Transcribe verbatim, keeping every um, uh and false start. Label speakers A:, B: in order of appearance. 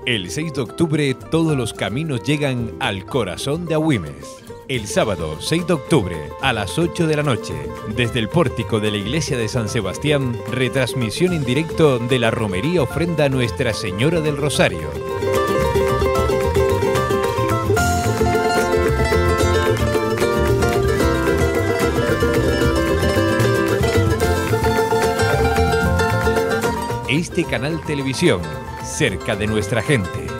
A: El seis de octubre todos los caminos llegan al corazón de Agüimes. El sábado seis de octubre a las ocho de la noche, desde el pórtico de la iglesia de San Sebastián, retransmisión en directo de la romería ofrenda a Nuestra Señora del Rosario. Este canal televisión, cerca de nuestra gente.